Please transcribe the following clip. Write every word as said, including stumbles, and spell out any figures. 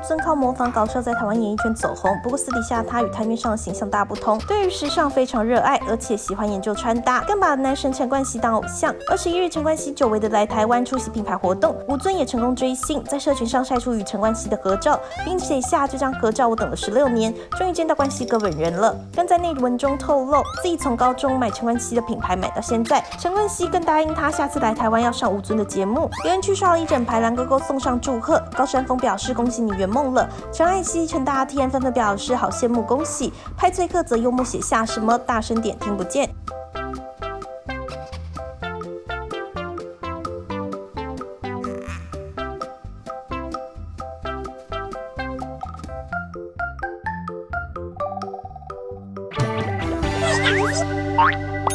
尊靠模仿搞笑在台湾演艺圈走红，不过私底下他与台面上的形象大不同，对于时尚非常热爱，而且喜欢研究穿搭，更把男神陈冠希当偶像。二十一日，陈冠希久违的来台湾出席品牌活动，吴尊也成功追星，在社群上晒出与陈冠希的合照，并写下这张合照我等了十六年，终于见到冠希哥本人了。更在内文中透露，自己从高中买陈冠希的品牌买到现在，陈冠希更答应他下次来台湾要上吴尊的节目，连人去刷了一整排蓝勾勾送上祝贺。高山峰表示恭喜你圆梦了，陈艾希、陈大天纷纷表示好羡慕恭喜，派翠克则幽默写下什么大声点听不见。 Bye.